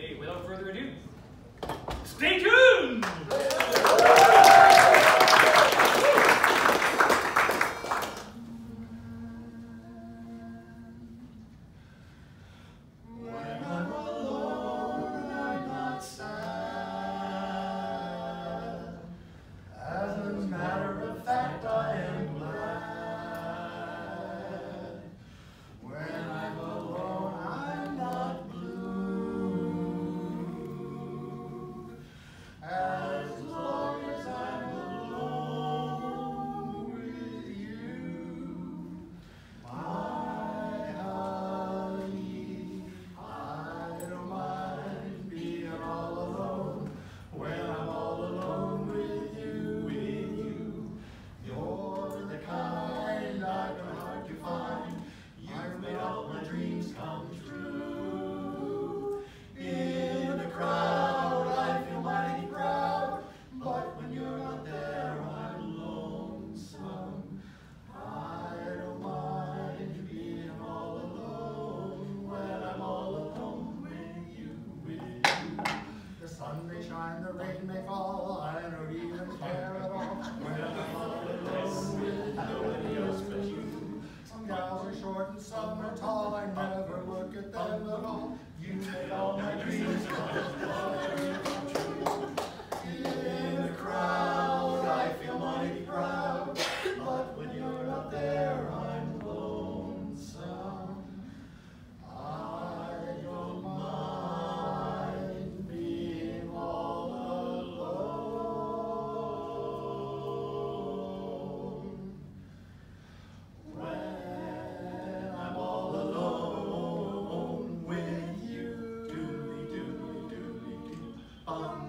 Okay, without further ado, stay tuned! The rain may fall, I don't even care at all. When I'm all alone with nobody else but you. Some gals are short and some are tall, I never look at them at all. You make all my dreams come true. In the crowd, I feel mighty proud, but when you're not there, I'm lonesome. I don't mind being all alone. When I'm all alone with you, doodly doodly doodly doo.